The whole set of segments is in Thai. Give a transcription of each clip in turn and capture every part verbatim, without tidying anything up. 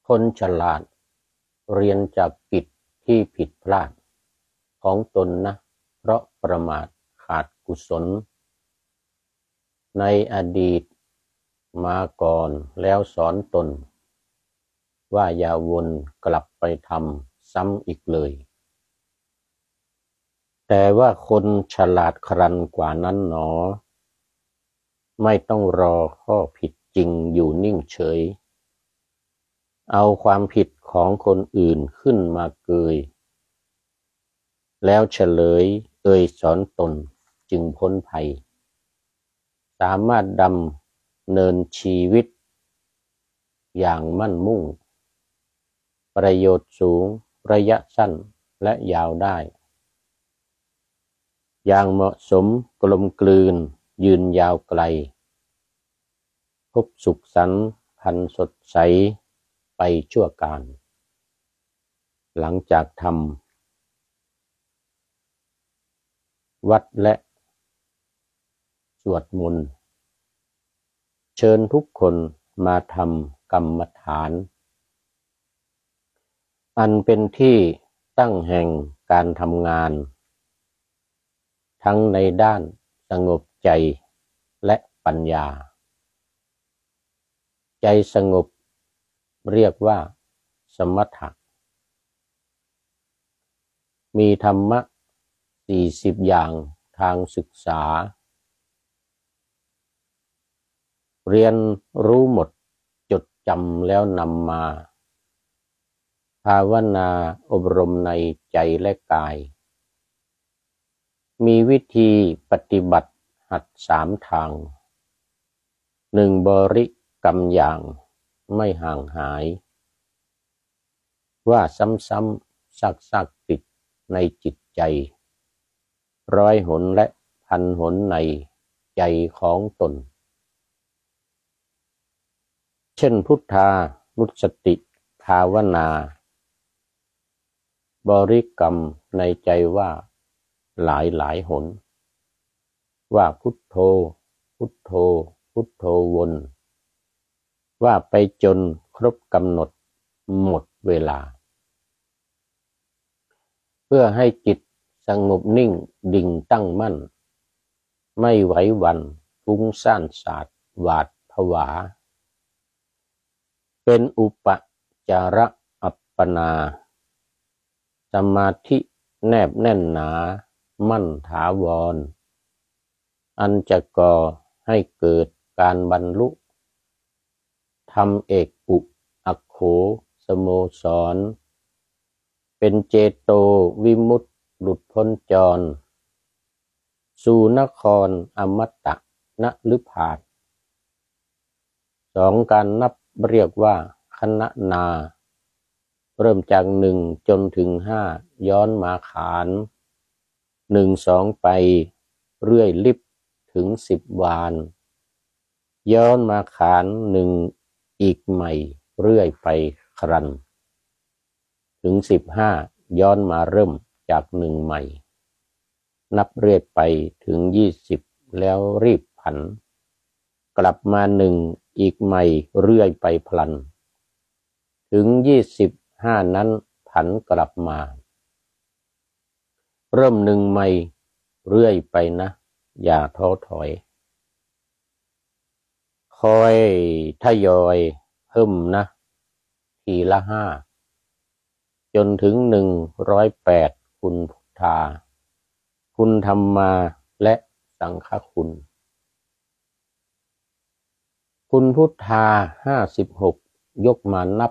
คนฉลาดเรียนจากกิจที่ผิดพลาดของตนนะเพราะประมาทขาดกุศลในอดีตมาก่อนแล้วสอนตนว่าอย่าวนกลับไปทำซ้ำอีกเลยแต่ว่าคนฉลาดครันกว่านั้นหนอไม่ต้องรอข้อผิดจริงอยู่นิ่งเฉยเอาความผิดของคนอื่นขึ้นมาเกยแล้วเฉลยเอ่ยสอนตนจึงพ้นภัยสามารถดำเนินชีวิตอย่างมั่นมุ่งประโยชน์สูงระยะสั้นและยาวได้อย่างเหมาะสมกลมกลืนยืนยาวไกลพบสุขสันต์พันสดใสไปชั่วการหลังจากทำวัดและสวดมนต์เชิญทุกคนมาทำกรรมฐานอันเป็นที่ตั้งแห่งการทำงานทั้งในด้านสงบใจและปัญญาใจสงบเรียกว่าสมถะมีธรรมะสี่สิบอย่างทางศึกษาเรียนรู้หมดจดจำแล้วนำมาภาวนาอบรมในใจและกายมีวิธีปฏิบัติหัดสามทางหนึ่งบริกรรมอย่างไม่ห่างหายว่าซ้ำๆซักๆติดในจิตใจร้อยหนและพันหนในใจของตนเช่นพุทธานุสติภาวนาบริกรรมในใจว่าหลายหลายหนว่าพุทโธพุทโธพุทโธวนว่าไปจนครบกำหนดหมดเวลาเพื่อให้จิตสงบนิ่งดิ่งตั้งมั่นไม่ไหวหวั่นฟุ้งซ่านสาดหวาดผวาเป็นอุปจาระอัปปนาสมาธิแนบแน่นหนามั่นถาวรอันจะก่อให้เกิดการบรรลุธรรมเอกอุอัคโขสโมสรเป็นเจโตวิมุตติหลุดพ้นจรสู่นครอมตะนฤพานสองการนับเรียกว่าคณนาเริ่มจากหนึ่งจนถึงห้าย้อนมาขานหนึ่งสองไปเรื่อยลิบถึงสิบวานย้อนมาขานหนึ่งอีกใหม่เรื่อยไปครันถึงสิบห้าย้อนมาเริ่มจากหนึ่งใหม่นับเรื่อยไปถึงยี่สิบแล้วรีบผันกลับมาหนึ่งอีกใหม่เรื่อยไปพลันถึงยี่สิบห้านั้นผันกลับมาเริ่มหนึ่งใหม่เรื่อยไปนะอย่าท้อถอยคอยทยอยเพิ่มนะทีละห้าจนถึงหนึ่งร้อยแปดคุณพุทธาคุณธรรมาและสังฆคุณคุณพุทธาห้าสิบหกยกมานับ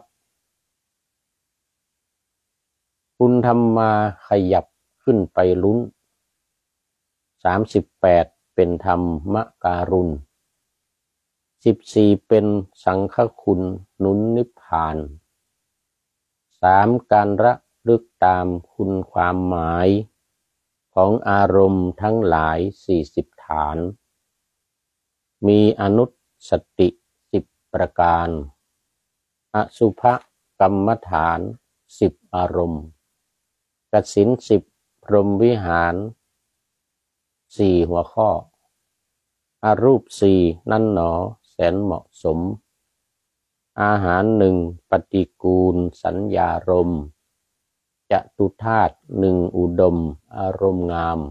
คุณธรรมาขยับขึ้นไปลุ้นสามสิบแปดเป็นธรรมการุณสิบสี่เป็นสังฆคุณหนุนนิพพานสามการระลึกตามคุณความหมายของอารมณ์ทั้งหลายสี่สิบฐานมีอนุสติสิบประการอสุภกรรมฐานสิบอารมณ์กสิณสิบพรหมวิหารสี่หัวข้ออรูปสี่นั่นหนอแสนเหมาะสมอาหารหนึ่งปฏิกูลสัญญารมณ์จตุธาตุหนึ่งอุดมอารมณ์งาม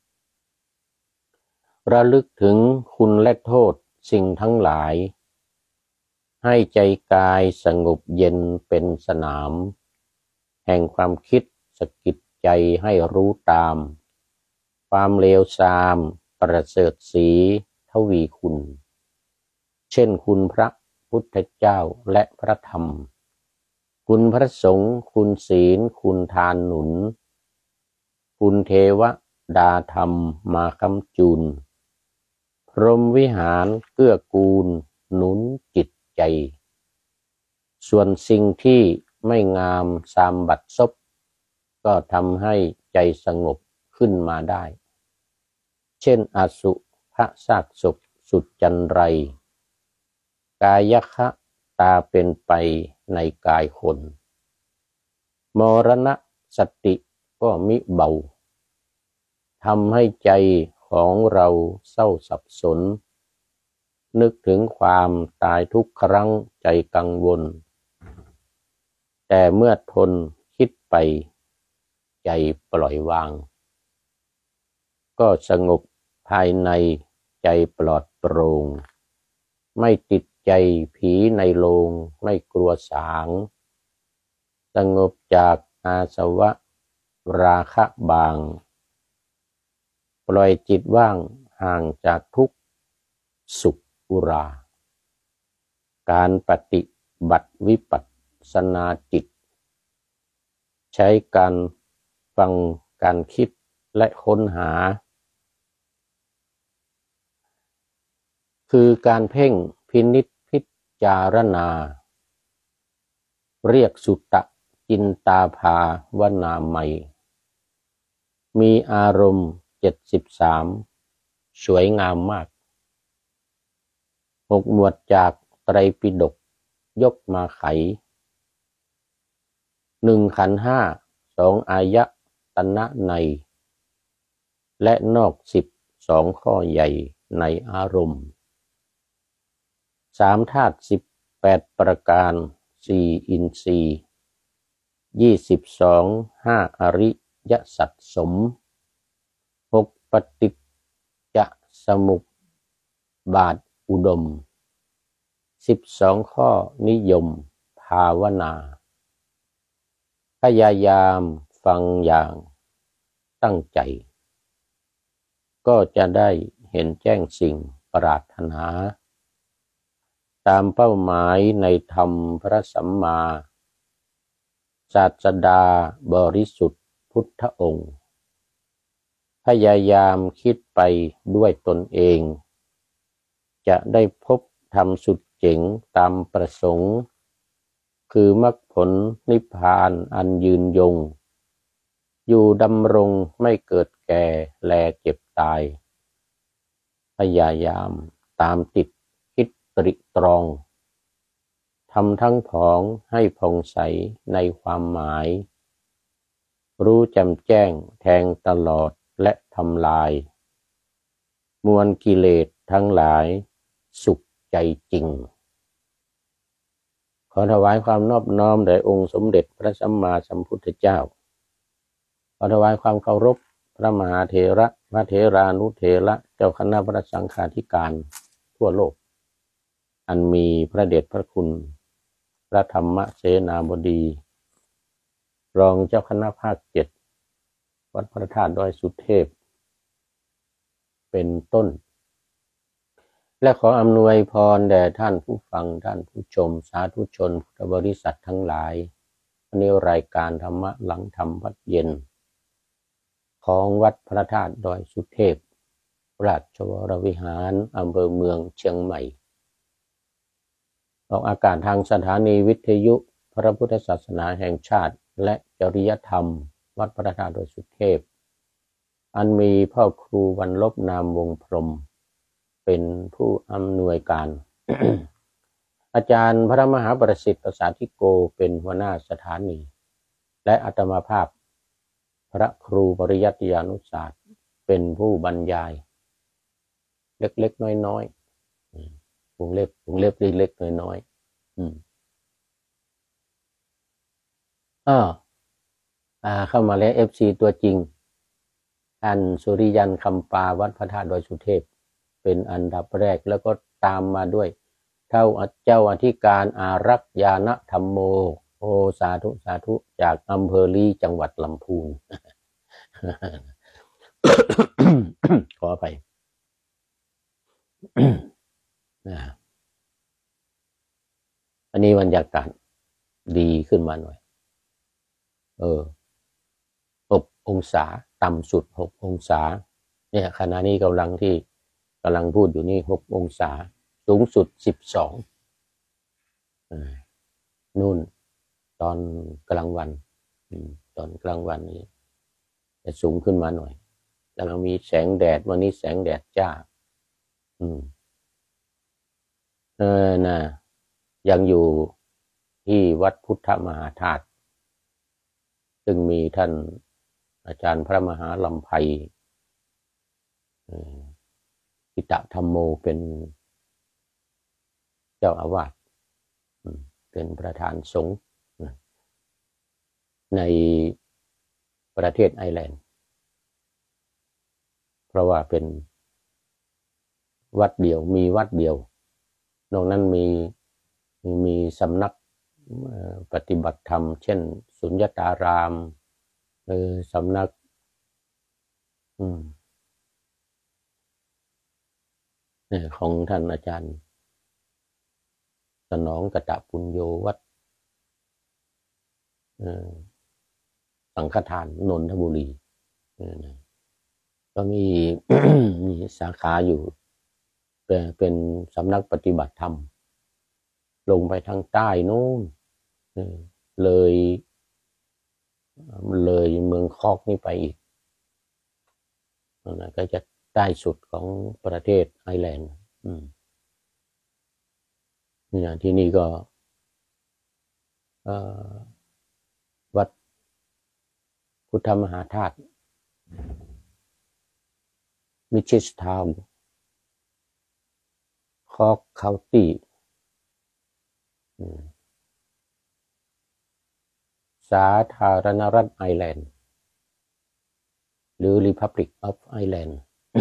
ระลึกถึงคุณและโทษสิ่งทั้งหลายให้ใจกายสงบเย็นเป็นสนามแห่งความคิดสะกิดใจให้รู้ตามความเลวทรามประเสริฐศรีทวีคุณเช่นคุณพระพุทธเจ้าและพระธรรมคุณพระสงฆ์คุณศีลคุณทานหนุนคุณเทวดาธรรมมาคำจุนพรหมวิหารเกื้อกูลหนุนจิตใจส่วนสิ่งที่ไม่งามสามบัดซบก็ทำให้ใจสงบขึ้นมาได้เช่นอสุภซากศพสุดจันไรกายคะตาเป็นไปในกายคนมรณะสติก็มิเบาทำให้ใจของเราเศร้าสับสนนึกถึงความตายทุกครั้งใจกังวลแต่เมื่อทนคิดไปใจปล่อยวางก็สงบภายในใจปลอดโปร่งไม่ติดใจผีในโลงไม่กลัวสางสงบจากอาสวะราคะบางปล่อยจิตว่างห่างจากทุกข์สุขอุราการปฏิบัติวิปัสสนาจิตใช้การฟังการคิดและค้นหาคือการเพ่งพินิจพิจารณาเรียกสุตตะจินตาภาวนาใหม่มีอารมณ์เจ็ดสิบสามสวยงามมากหกหมวดจากไตรปิฎกยกมาไขหนึ่งขันธ์ห้าสองอายตนะในและนอกสิบสองข้อใหญ่ในอารมณ์สามธาตุสิบแปดประการสี่อินทรีย์ยี่สิบสองห้าอริยสัจสมหกปฏิจจสมุปบาทอุดมสิบสองข้อนิยมภาวนาพยายามฟังอย่างตั้งใจก็จะได้เห็นแจ้งสิ่งปรารถนาตามเป้าหมายในธรรมพระสัมมาศาสดาบริสุทธิ์พุทธองค์พยายามคิดไปด้วยตนเองจะได้พบธรรมสุดเจ๋งตามประสงค์คือมรรคผลนิพพานอันยืนยงอยู่ดำรงไม่เกิดแก่แลเจ็บตายพยายามตามติดคิดตริตรองทำทั้งผองให้ผ่องใสในความหมายรู้แจ่มแจ้งแทงตลอดและทำลายมวลกิเลสทั้งหลายสุขใจจริงขอถวายความนอบน้อมแด่องค์สมเด็จพระสัมมาสัมพุทธเจ้าขอถวายความเคารพพระมหาเถระพระเถรานุเถระเจ้าคณะพระสังฆาธิการทั่วโลกอันมีพระเดชพระคุณพระธรรมเสนาบดีรองเจ้าคณะภาคเจ็ดวัดพระธาตุดอยสุเทพเป็นต้นและขออำนวยพรแด่ท่านผู้ฟังท่านผู้ชมสาธุชนพุทธบริษัททั้งหลายในรายการธรรมะหลังธรรมวัดเย็นของวัดพระธาตุดอยสุเทพราชวรวิหารอำเภอเมืองเชียงใหม่ออกอากาศทางสถานีวิทยุพระพุทธศาสนาแห่งชาติและจริยธรรมวัดพระธาตุดอยสุเทพอันมีพ่อครูวรรณลบนามวงพรหมเป็นผู้อำนวยการ อาจารย์พระมหาประสิทธิ์สาธิโกเป็นหัวหน้าสถานีและอาตมาภาพพระครูปริยัติยานุศาสตร์เป็นผู้บรรยายเล็กๆน้อยๆวงเล็บวงเล็บเล็กๆน้อยอ้ออ่าเข้ามาแล้วเอฟซีตัวจริงท่านสุริยันคำปาวัดพระธาตุดอยสุเทพเป็นอันดับแรกแล้วก็ตามมาด้วยเท่าเจ้าอธิการอารักษ์ญาณธรรมโมโอสาธุสาธุจากอำเภอลีจังหวัดลำพูน ขอไปนะอันนี้บรรยากาศดีขึ้นมาหน่อยเออหกองศาต่ำสุดหกองศาเนี่ยขณะนี้กำลังที่กำลังพูดอยู่นี่หกองศาสูงสุดสิบสองนู่นตอนกลางวันตอนกลางวันนี้จะสูงขึ้นมาหน่อยแล้วก็มีแสงแดดวันนี้แสงแดดจ้าอืมเออนะยังอยู่ที่วัดพุทธมหาธาตุซึ่งมีท่านอาจารย์พระมหาลำไพอิตะธรรมโมเป็นเจ้าอาวาสเป็นประธานสงฆ์ในประเทศไอร์แลนด์เพราะว่าเป็นวัดเดียวมีวัดเดียวนอกนั้นมีมีสำนักปฏิบัติธรรมเช่นสุญญตารามเออสำนักอืมของท่านอาจารย์สนองกตปุญโญวัดสังฆทานนนทบุรีก็มี มีสาขาอยู่เป็นสำนักปฏิบัติธรรมลงไปทางใต้นู้นเลยเลยเมืองคอกนี่ไปอีกนะก็จะใต้สุดของประเทศไอร์แลนด์นี่ที่นี่ก็วัดพุทธมหาธาตุมิชิสทาวน์คอกเคาน์ตี้สาธารณรัฐไอร์แลนด์หรือ Republic of Ireland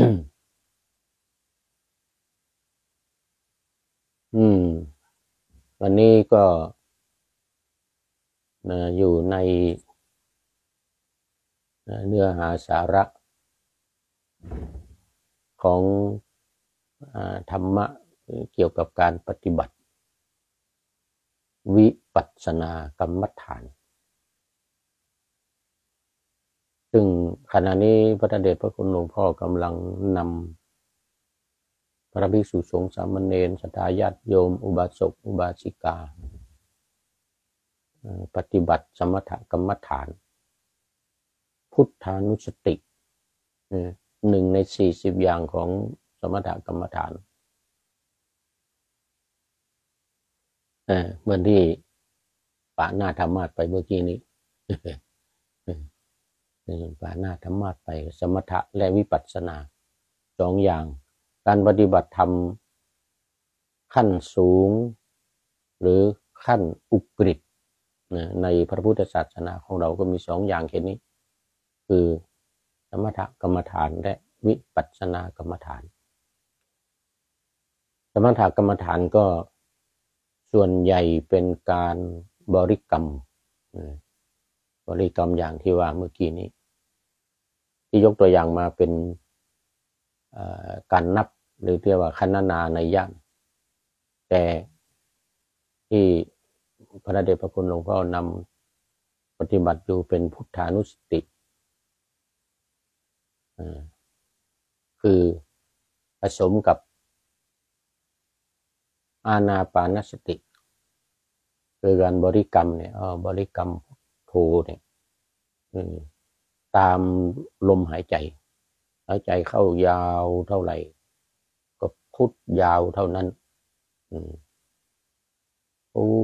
อืมวันนี้ก็อยู่ในเนื้อหาสาระของธรรมะเกี่ยวกับการปฏิบัติวิปัสสนากรรมฐานซึ่งขณะนี้พระเดชพระคุณหลวงพ่อกำลังนำพระภิกษุสงฆ์สามเณรศรัทธาญาติโยมอุบาสกอุบาสิกาปฏิบัติสมถกรรมฐานพุทธานุสติหนึ่งในสี่สิบอย่างของสมถกรรมฐานเหมือนที่ปะหน้าธรรมาสไปเมื่อกี้นี้ปะหน้าธรรมาสไปสมถะและวิปัสสนาสองอย่างการปฏิบัติธรรมขั้นสูงหรือขั้นอุกฤษในพระพุทธศาสนาของเราก็มีสองอย่างแค่นี้คือสมถกรรมฐานและวิปัสสนากรรมฐานสมถกรรมฐานก็ส่วนใหญ่เป็นการบริกรรมบริกรรมอย่างที่ว่าเมื่อกี้นี้ที่ยกตัวอย่างมาเป็นการนับหรือเรียกว่าคณนาในญาณแต่ที่พระเดชพระคุณหลวงพ่อนำปฏิบัติอยู่เป็นพุทธานุสติคือผสมกับอานาปานสติคือการบริกรรมเนี่ยบริกรรมโธเนี่ยตามลมหายใจหายใจเข้ายาวเท่าไหร่ก็พุทยาวเท่านั้นโอ้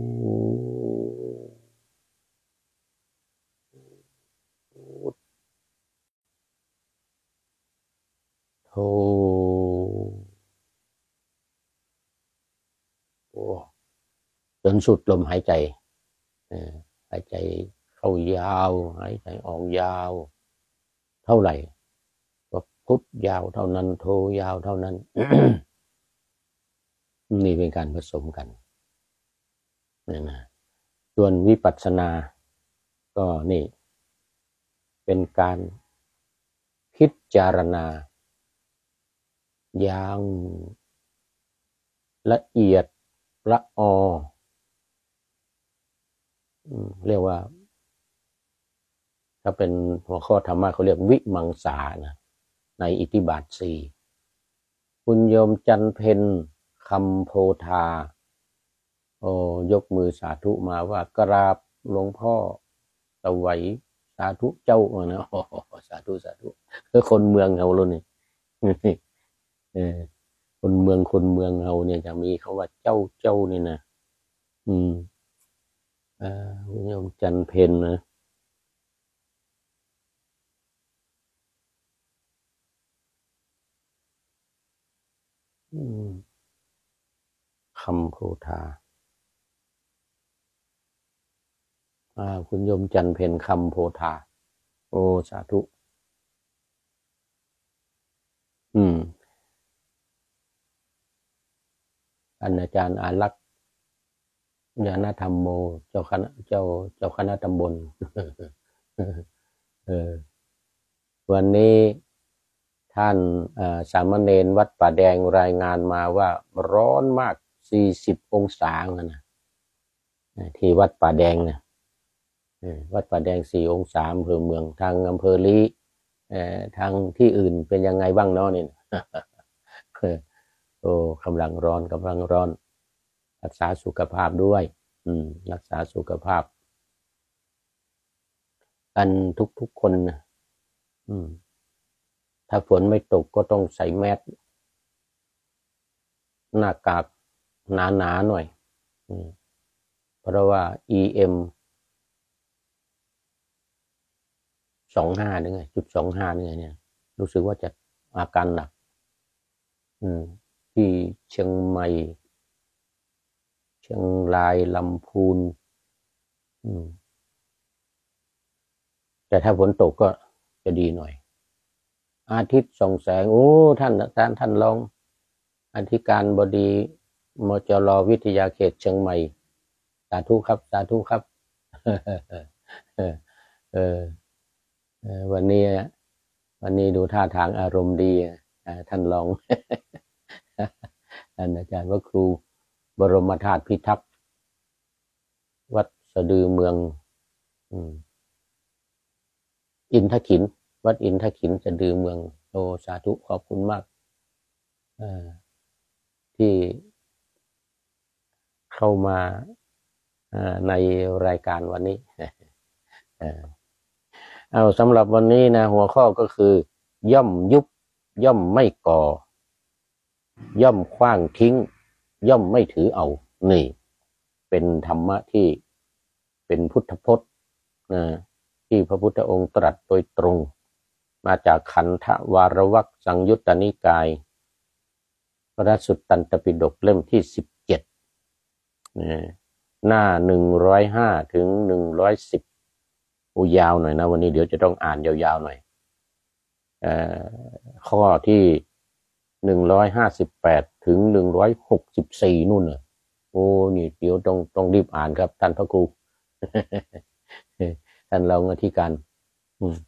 โธจนสุดลมหายใจหายใจเข้ายาวหายใจออกยาวเท่าไหร่ก็พุทยาวเท่านั้นโทยาวเท่านั้น นี่เป็นการผสมกันนี่นะส่วนวิปัสสนาก็นี่เป็นการพิจารณาอย่างละเอียดละออเรียกว่าถ้าเป็นหัวข้อธรรมะเขาเรียกวิมังสานะในอิทธิบาทสี่คุณโยมจันเพ็ญคำโพธาโอ้ยกมือสาธุมาว่ากราบหลวงพ่อสวัยสาธุเจ้านะโอ้สาธุสาธุคือคนเมืองเราเลยนี่เออคนเมืองคนเมืองเราเนี่ยจะมีเขาว่าเจ้าเจ้านี่นะอืมอ่าคุณโยมจันเพ็ญนะอืมคำโพธาอ่าคุณโยมจันเพ็ญคำโพธาโอ้สาธุอืมอันอาจารย์อารักษ์ญาณธรรมโมเจ้าคณะเจ้าเจ้าคณะตำบลเออวันนี้ท่านสามเณรวัดป่าแดงรายงานมาว่าร้อนมากสี่สิบองศานะที่วัดป่าแดงนะวัดป่าแดงสี่องศาอำเภอเมืองทางอำเภอลี้ทางที่อื่นเป็นยังไงบ้างเนาะนี่โอ้กำลังร้อนกำลังร้อนรักษาสุขภาพด้วยอืมรักษาสุขภาพกันทุกๆคนนะอืมถ้าฝนไม่ตกก็ต้องใส่แมสหน้ากากหนาๆหน่อยอืมเพราะว่า อี เอ็ม สองห้านี่ไงจุดสองห้านี่ไงเนี่ยรู้สึกว่าจะอาการหนักอืมที่เชียงใหม่เชียงรายลำพูนอืมแต่ถ้าฝนตกก็จะดีหน่อยอาทิตย์ส่องแสงโอ้ท่านท่านท่านรองอธิการบดีมจรวิทยาเขตเชียงใหม่สาธุครับสาธุครับเออเออวันนี้วันนี้ดูท่าทางอารมณ์ดีท่านรองท่านอาจารย์ว่าครูบรมธาตุพิทักษ์วัดสะดือเมืองอินทขินวัดอินทขินสะดือเมืองโอ้สาธุขอบคุณมากที่เข้ามาในรายการวันนี้เอาสำหรับวันนี้นะหัวข้อก็คือย่อมยุบย่อมไม่ก่อย่อมขว้างทิ้งย่อมไม่ถือเอานี่เป็นธรรมะที่เป็นพุทธพจน์นะที่พระพุทธองค์ตรัสโดยตรงมาจากขันธวารวรรคสังยุตตนิกายพระสุตตันตปิฎกเล่มที่สิบเจ็ดหน้าหนึ่งร้อยห้าถึงหนึ่งร้อยสิบอุยาวหน่อยนะวันนี้เดี๋ยวจะต้องอ่านยาวๆหน่อยข้อที่หนึ่งร้อยห้าสิบแปดถึงหนึ่งร้อยหกสิบสี่นู่นน่ะโอ้นี่เดี๋ยวต้องต้องรีบอ่านครับท่านพระครูท่านรองอธิการอืม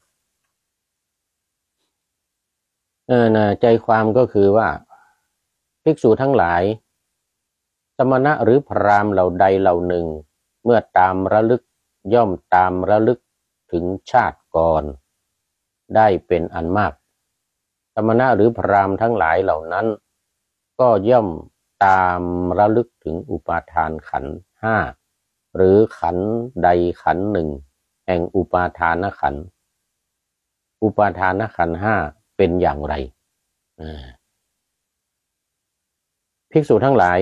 เออนะใจความก็คือว่าภิกษุทั้งหลายสมณะหรือพราหมณ์เหล่าใดเหล่าหนึ่งเมื่อตามระลึกย่อมตามระลึกถึงชาติก่อนได้เป็นอันมากสมณะหรือพราหมณ์ทั้งหลายเหล่านั้นก็ย่อมตามระลึกถึงอุปาทานขันธ์ห้าหรือขันธ์ใดขันธ์หนึ่งแห่งอุปาทานขันธ์อุปาทานขันธ์ห้าเป็นอย่างไรภิกษุทั้งหลาย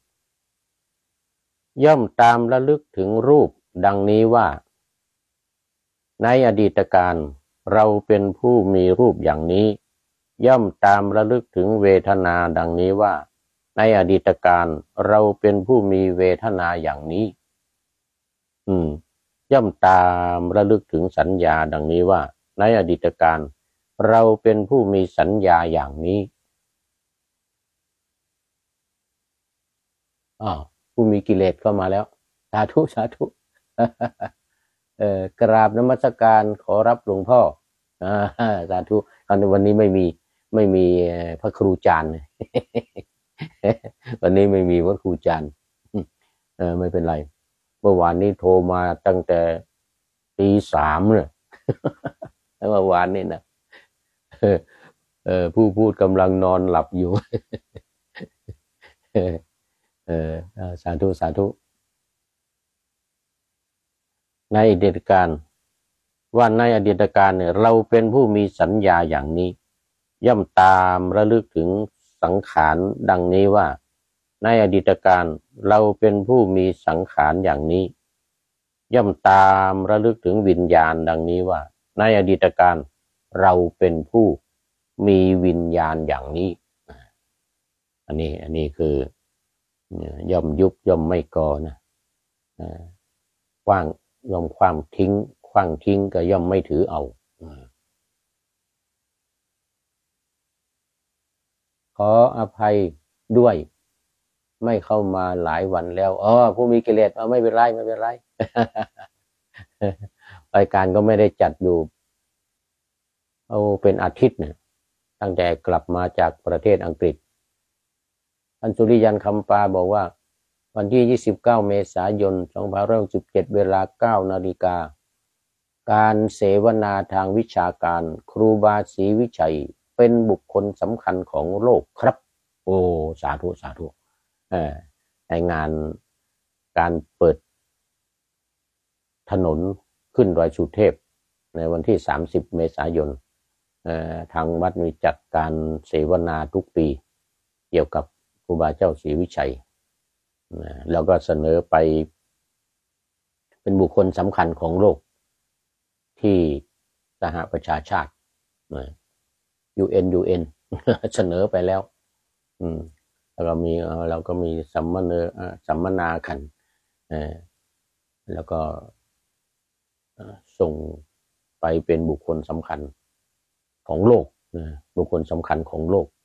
ย่อมตามระลึกถึงรูปดังนี้ว่าในอดีตการเราเป็นผู้มีรูปอย่างนี้ย่อมตามระลึกถึงเวทนาดังนี้ว่าในอดีตการเราเป็นผู้มีเวทนาอย่างนี้อืมย่อมตามระลึกถึงสัญญาดังนี้ว่าในอดีตการเราเป็นผู้มีสัญญาอย่างนี้อ้าวผู้มีกิเลสเข้ามาแล้วสาธุสาธุเออกราบนมัสการขอรับหลวงพ่ออ่าสาธุตอนวันนี้ไม่มีไม่มีพระครูจารย์วันนี้ไม่มีพระครูจารย์เออไม่เป็นไรเมื่อวานนี้โทรมาตั้งแต่ตีสามเนี่ยเมื่อวานนี้นะเออผู้พูดกำลังนอนหลับอยู่เออสาธุสาธุในอดีตการว่าในอดีตการเนี่ยเราเป็นผู้มีสัญญาอย่างนี้ย่อมตามระลึกถึงสังขารดังนี้ว่าในอดีตการเราเป็นผู้มีสังขารอย่างนี้ย่อมตามระลึกถึงวิญญาณดังนี้ว่าในอดีตการเราเป็นผู้มีวิญญาณอย่างนี้อันนี้อันนี้คือย่อมยุบย่อมไม่ก่อนะกว้างย่อมความทิ้งขว้างทิ้งก็ย่อมไม่ถือเอาขออภัยด้วยไม่เข้ามาหลายวันแล้วอ๋อผู้มีกิเลสเอาไม่เป็นไรไม่เป็นไรรายการก็ไม่ได้จัดอยู่เอาเป็นอาทิตย์เนี่ยตั้งแต่กลับมาจากประเทศอังกฤษท่านสุริยันคำปาบอกว่าวันที่ยี่สิบเก้าเมษายนสองพันห้าร้อยหกสิบเจ็ดเวลาเก้านาฬิกาการเสวนาทางวิชาการครูบาศรีวิชัยเป็นบุคคลสำคัญของโลกครับโอ้สาธุสาธุในงานการเปิดถนนขึ้นดอยสุเทพในวันที่สามสิบเมษายนทางวัดมีจัดการเสวนาทุกปีเกี่ยวกับครูบาเจ้าศรีวิชัยแล้วก็เสนอไปเป็นบุคคลสำคัญของโลกที่สหประชาชาติ ยู เอ็น ยู เอ็น เสนอไปแล้วอืมแล้วก็มีเราก็มีสัมมนาสัมมนากันแล้วก็ส่งไปเป็นบุคคลสำคัญของโลกบุคคลสำคัญของโลก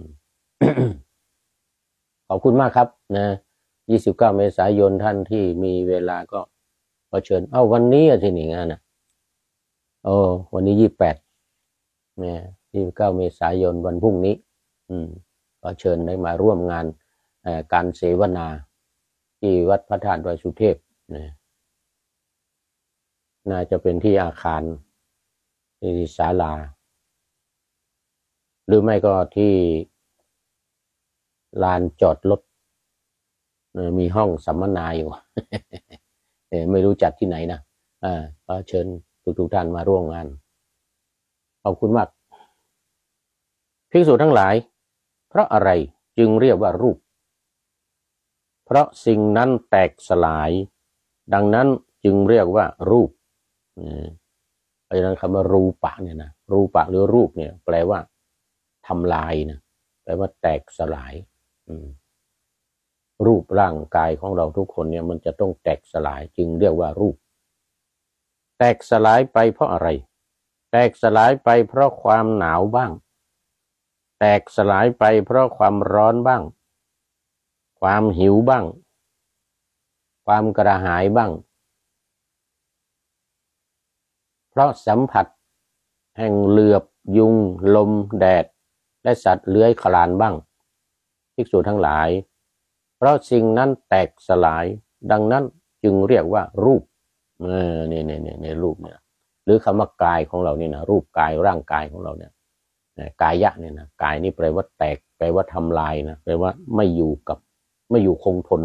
ขอบคุณมากครับนะยี่สิบเก้าเมษายนท่านที่มีเวลาก็ขอเชิญเอ้าวันนี้อะที่นี่งานนะโอ้วันนี้ยี่สิบแปดเนี่ยยี่สิบเก้าเมษายนวันพรุ่งนี้อืมก็เชิญได้มาร่วมงานการเสวนาที่วัดพระธาตุดอยสุเทพนะน่าจะเป็นที่อาคารที่ศาลาหรือไม่ก็ที่ลานจอดรถมีห้องสัมมนาอยู่ไม่รู้จัดที่ไหนนะอ่าก็เชิญทุกๆท่านมาร่วมงานขอบคุณมากภิกษุทั้งหลายเพราะอะไรจึงเรียกว่ารูปเพราะสิ่งนั้นแตกสลายดังนั้นจึงเรียกว่ารูปเพราะฉะนั้นคำว่ารูปะเนี่ยนะรูปะหรือรูปเนี่ยแปลว่าทำลายนะแปลว่าแตกสลายรูปร่างกายของเราทุกคนเนี่ยมันจะต้องแตกสลายจึงเรียกว่ารูปแตกสลายไปเพราะอะไรแตกสลายไปเพราะความหนาวบ้างแตกสลายไปเพราะความร้อนบ้างความหิวบ้างความกระหายบ้างเพราะสัมผัสแห่งเหลือบยุงลมแดดและสัตว์เลื้อยคลานบ้างภิกษุทั้งหลายเพราะสิ่งนั้นแตกสลายดังนั้นจึงเรียกว่ารูปเออเนี่ยเนี่ยเนี่ยในรูปเนี่ยหรือคำว่ากายของเราเนี่ยนะรูปกายร่างกายของเราเนี่ยกายะเนี่ยนะกายนี่แปลว่าแตกแปลว่าทำลายนะแปลว่าไม่อยู่กับไม่อยู่คงทน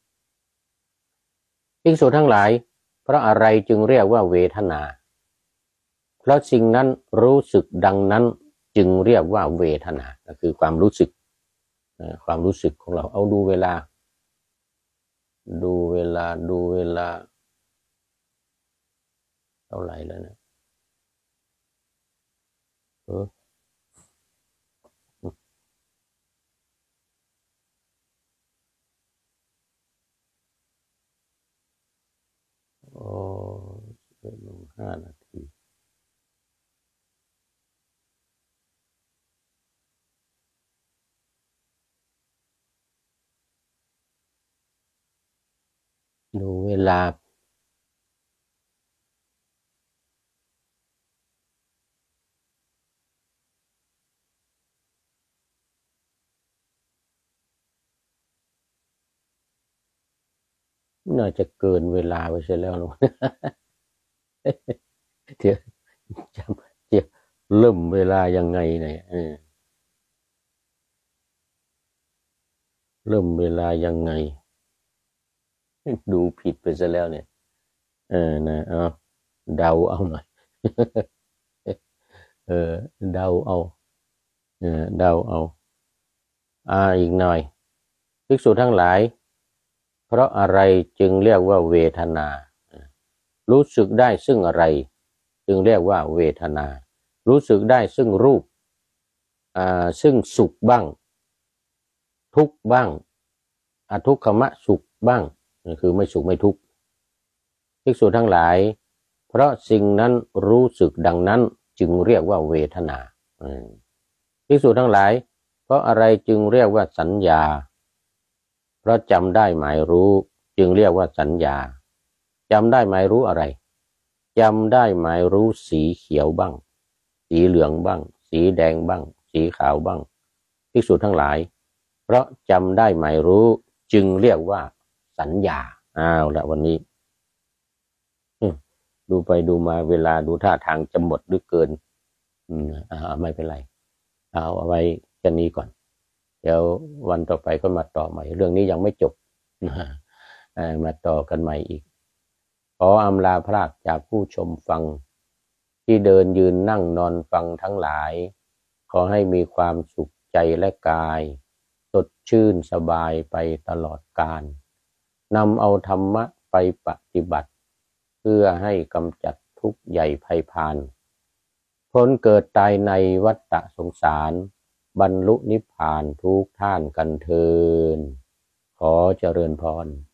ภิกษุทั้งหลายเพราะอะไรจึงเรียกว่าเวทนาเพราะสิ่งนั้นรู้สึกดังนั้นจึงเรียกว่าเวทนาก็คือความรู้สึกความรู้สึกของเราเอาดูเวลาดูเวลาดูเวลาเท่าไหร่แล้วนะเออโอ้ห้านาทีดูเวลาน่าจะเกินเวลาไปเสียแล้วนะเดี๋ยวจะจะเริ่มเวลายังไงเนี่ยเออเริ่มเวลายังไงดูผิดไปซะแล้วเนี่ยเออนะเอาเดาเอาหน่อยเออเดาเอาเออเดาเอาอ่าอีกหน่อยภิกษุทั้งหลายเพราะอะไรจึงเรียกว่าเวทนารู้สึกได้ซึ่งอะไรจึงเรียกว่าเวทนารู้สึกได้ซึ่งรูปอ่าซึ่งสุขบ้างทุกข์บ้างอทุกขมะสุขบ้างคือไม่สุขไม่ทุกข์ภิกษุทั้งหลายเพราะสิ่งนั้นรู้สึกดังนั้นจึงเรียกว่าเวทนาภิกษุทั้งหลายเพราะอะไรจึงเรียกว่าสัญญาเพราะจำได้หมายรู้จึงเรียกว่าสัญญาจำได้หมายรู้อะไรจำได้หมายรู้สีเขียวบ้างสีเหลืองบ้างสีแดงบ้างสีขาวบ้างภิกษุทั้งหลายเพราะจำได้หมายรู้จึงเรียกว่าสัญญาอ้าวละวันนี้ดูไปดูมาเวลาดูท่าทางจะหมดหรือเกินอืมอ่าไม่เป็นไรเอาเอาไว้แค่นี้ก่อนเดี๋ยววันต่อไปก็มาต่อใหม่เรื่องนี้ยังไม่จบมาต่อกันใหม่อีกขออำลาพรากจากผู้ชมฟังที่เดินยืนนั่งนอนฟังทั้งหลายขอให้มีความสุขใจและกายสดชื่นสบายไปตลอดกาลนำเอาธรรมะไปปฏิบัติเพื่อให้กำจัดทุกข์ใหญ่ไพพานพ้นเกิดตายในวัฏฏะสงสารบรรลุนิพพานทุกท่านกันเทอญขอเจริญพร